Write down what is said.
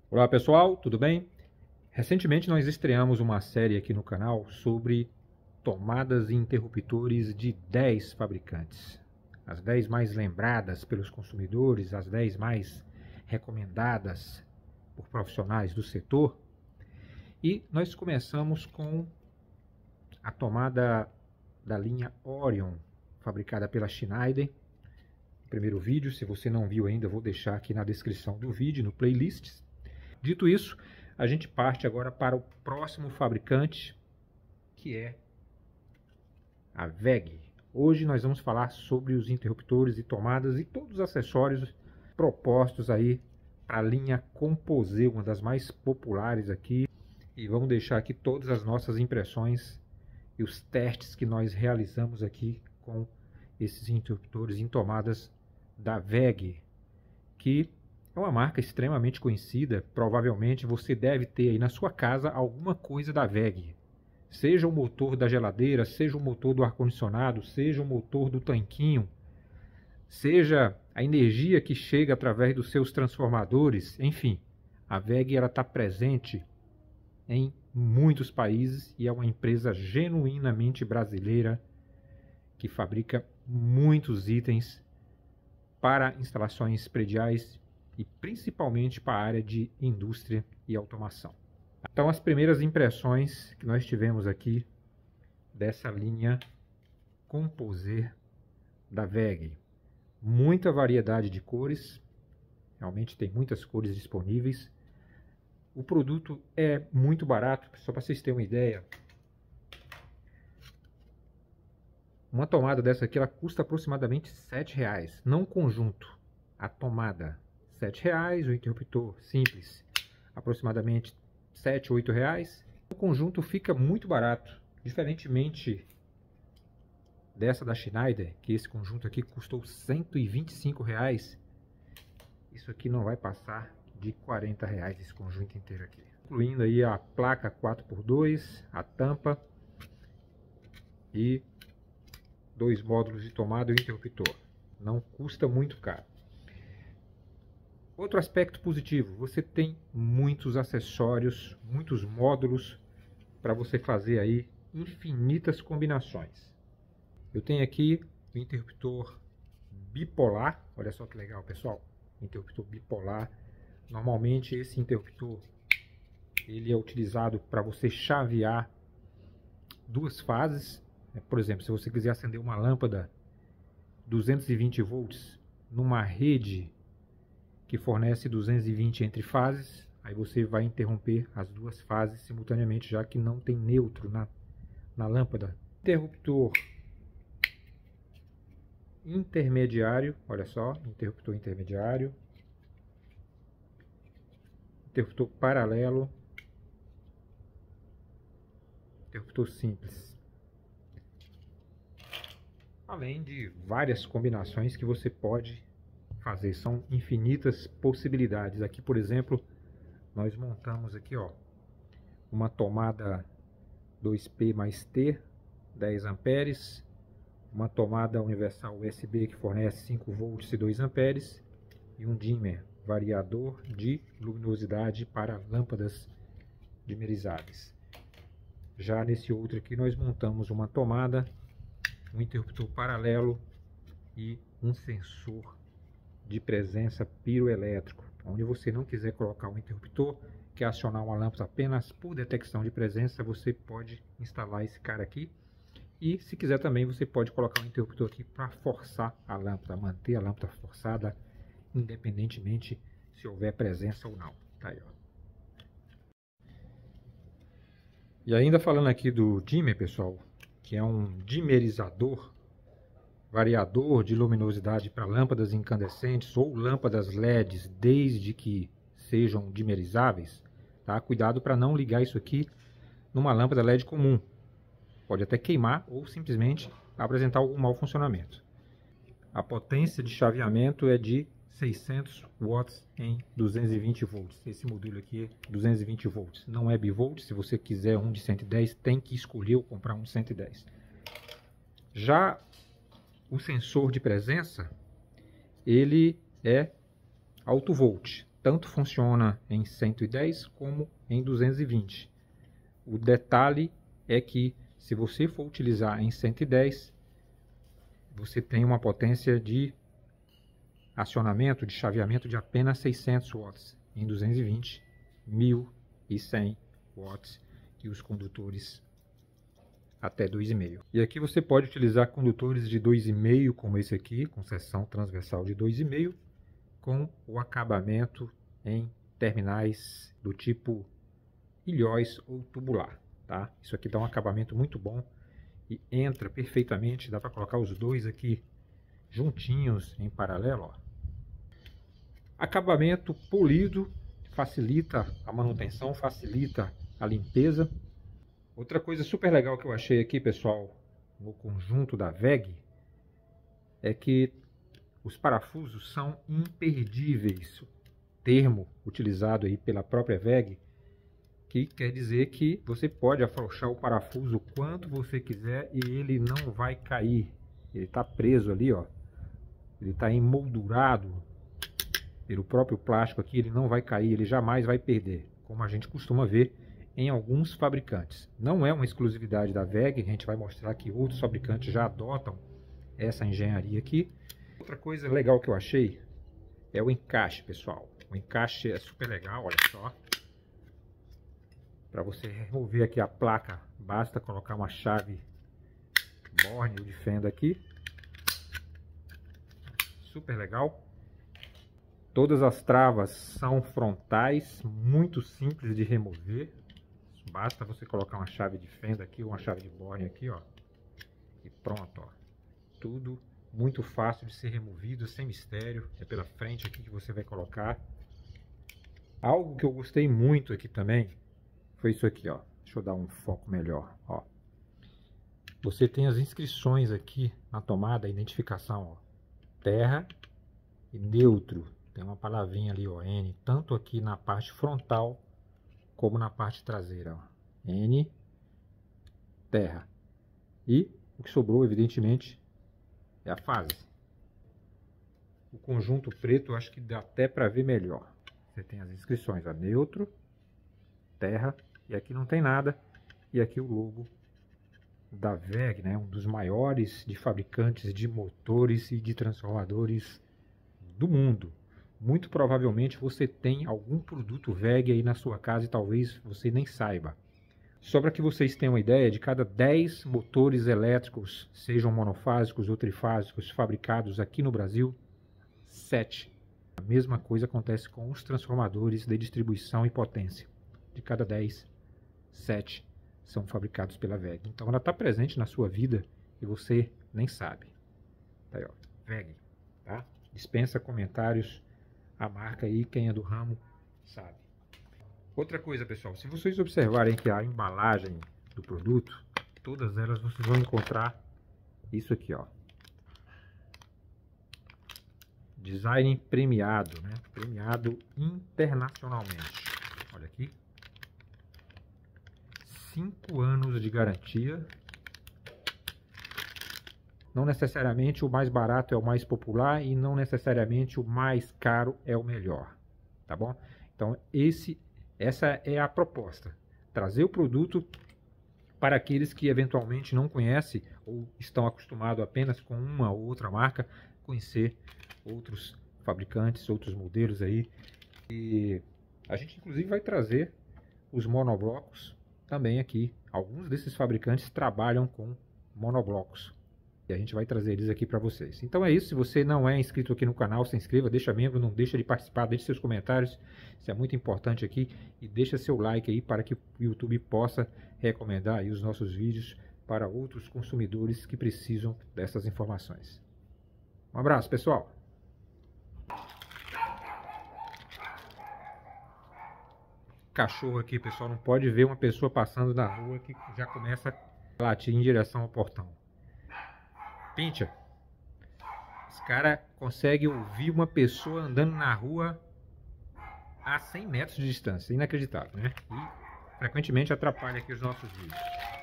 Olá pessoal, tudo bem? Recentemente nós estreamos uma série aqui no canal sobre tomadas e interruptores de 10 fabricantes. As 10 mais lembradas pelos consumidores, as 10 mais recomendadas por profissionais do setor. E nós começamos com a tomada da linha Orion, fabricada pela Schneider. Primeiro vídeo, se você não viu ainda, eu vou deixar aqui na descrição do vídeo, no playlists. Dito isso, a gente parte agora para o próximo fabricante, que é a WEG. Hoje nós vamos falar sobre os interruptores e tomadas e todos os acessórios propostos aí para a linha Composê, uma das mais populares aqui. E vamos deixar aqui todas as nossas impressões e os testes que nós realizamos aqui com esses interruptores em tomadas da WEG, que é uma marca extremamente conhecida. Provavelmente você deve ter aí na sua casa alguma coisa da WEG. Seja o motor da geladeira, seja o motor do ar-condicionado, seja o motor do tanquinho, seja a energia que chega através dos seus transformadores, enfim. A WEG está presente em muitos países e é uma empresa genuinamente brasileira que fabrica muitos itens para instalações prediais e principalmente para a área de indústria e automação. Então, as primeiras impressões que nós tivemos aqui dessa linha Composê da WEG. Muita variedade de cores, realmente tem muitas cores disponíveis. O produto é muito barato, só para vocês terem uma ideia. Uma tomada dessa aqui ela custa aproximadamente R$7, não o conjunto, a tomada. R$7, o interruptor simples aproximadamente R$7, R$8. O conjunto fica muito barato, diferentemente dessa da Schneider, que esse conjunto aqui custou R$125. Isso aqui não vai passar de R$40 esse conjunto inteiro aqui, incluindo aí a placa 4x2, a tampa e 2 módulos de tomada e o interruptor. Não custa muito caro. Outro aspecto positivo, você tem muitos acessórios, muitos módulos para você fazer aí infinitas combinações. Eu tenho aqui o interruptor bipolar, olha só que legal pessoal, interruptor bipolar. Normalmente esse interruptor ele é utilizado para você chavear duas fases. Por exemplo, se você quiser acender uma lâmpada 220 volts numa rede que fornece 220 entre fases, aí você vai interromper as duas fases simultaneamente, já que não tem neutro na lâmpada. Interruptor intermediário, olha só, interruptor intermediário, interruptor paralelo, interruptor simples. Além de várias combinações que você pode fazer, são infinitas possibilidades. Aqui, por exemplo, nós montamos aqui, ó, uma tomada 2P mais T, 10 amperes, uma tomada universal USB que fornece 5 volts e 2 amperes e um dimmer, variador de luminosidade para lâmpadas dimerizáveis. Já nesse outro aqui nós montamos uma tomada, um interruptor paralelo e um sensor de presença piroelétrico. Onde você não quiser colocar um interruptor, quer acionar uma lâmpada apenas por detecção de presença, você pode instalar esse cara aqui. E se quiser também você pode colocar um interruptor aqui para forçar a lâmpada, manter a lâmpada forçada, independentemente se houver presença ou não. Tá aí, ó. E ainda falando aqui do dimmer, pessoal, que é um dimerizador, variador de luminosidade para lâmpadas incandescentes ou lâmpadas LEDs, desde que sejam dimerizáveis, tá? Cuidado para não ligar isso aqui numa lâmpada LED comum. Pode até queimar ou simplesmente apresentar algum mau funcionamento. A potência de chaveamento é de 600 watts em 220 volts. Esse modelo aqui é 220 volts, não é bivolt. Se você quiser um de 110, tem que escolher ou comprar um de 110. Já o sensor de presença, ele é alto volt, tanto funciona em 110 como em 220. O detalhe é que se você for utilizar em 110, você tem uma potência de acionamento, de chaveamento de apenas 600 watts. Em 220, 1100 watts e os condutores até 2,5. E aqui você pode utilizar condutores de 2,5 como esse aqui, com seção transversal de 2,5, com o acabamento em terminais do tipo ilhóis ou tubular, tá? Isso aqui dá um acabamento muito bom e entra perfeitamente, dá para colocar os dois aqui juntinhos em paralelo, ó. Acabamento polido, facilita a manutenção, facilita a limpeza. Outra coisa super legal que eu achei aqui, pessoal, no conjunto da WEG, é que os parafusos são imperdíveis. O termo utilizado aí pela própria WEG, que quer dizer que você pode afrouxar o parafuso o quanto você quiser e ele não vai cair. Ele está preso ali, ó. Ele está emoldurado pelo próprio plástico aqui, ele não vai cair, ele jamais vai perder, como a gente costuma ver em alguns fabricantes. Não é uma exclusividade da WEG, a gente vai mostrar que outros fabricantes já adotam essa engenharia aqui. Outra coisa legal que eu achei é o encaixe, pessoal. O encaixe é super legal, olha só. Para você remover aqui a placa, basta colocar uma chave Borne ou de fenda aqui. Super legal. Todas as travas são frontais, muito simples de remover. Basta você colocar uma chave de fenda aqui, uma chave de Borne aqui, ó. E pronto, ó. Tudo muito fácil de ser removido, sem mistério. É pela frente aqui que você vai colocar. Algo que eu gostei muito aqui também foi isso aqui, ó. Deixa eu dar um foco melhor, ó. Você tem as inscrições aqui na tomada, a identificação, ó. Terra e neutro. Tem uma palavrinha ali, ó, N, tanto aqui na parte frontal como na parte traseira, ó. N, terra. E o que sobrou, evidentemente, é a fase. O conjunto preto, eu acho que dá até para ver melhor. Você tem as inscrições, a neutro, terra, e aqui não tem nada. E aqui o logo da WEG, né, um dos maiores de fabricantes de motores e de transformadores do mundo. Muito provavelmente você tem algum produto WEG aí na sua casa e talvez você nem saiba. Só para que vocês tenham uma ideia, de cada 10 motores elétricos, sejam monofásicos ou trifásicos, fabricados aqui no Brasil, 7. A mesma coisa acontece com os transformadores de distribuição e potência. De cada 10, 7 são fabricados pela WEG. Então ela está presente na sua vida e você nem sabe. Tá aí, ó, WEG, tá? Dispensa comentários. A marca aí, quem é do ramo sabe. Outra coisa, pessoal, se vocês observarem que a embalagem do produto, todas elas vocês vão encontrar isso aqui, ó. Design premiado, né? Premiado internacionalmente. Olha aqui. 5 anos de garantia. Não necessariamente o mais barato é o mais popular e não necessariamente o mais caro é o melhor, tá bom? Então essa é a proposta, trazer o produto para aqueles que eventualmente não conhecem ou estão acostumados apenas com uma ou outra marca, conhecer outros fabricantes, outros modelos aí. E a gente inclusive vai trazer os monoblocos também aqui. Alguns desses fabricantes trabalham com monoblocos. E a gente vai trazer eles aqui para vocês. Então é isso. Se você não é inscrito aqui no canal, se inscreva, deixa membro, não deixa de participar, deixe seus comentários. Isso é muito importante aqui. E deixa seu like aí para que o YouTube possa recomendar aí os nossos vídeos para outros consumidores que precisam dessas informações. Um abraço, pessoal! Cachorro aqui, pessoal, não pode ver uma pessoa passando na rua que já começa a latir em direção ao portão. Pincha, esse cara consegue ouvir uma pessoa andando na rua a 100 metros de distância, inacreditável, né? E frequentemente atrapalha aqui os nossos vídeos.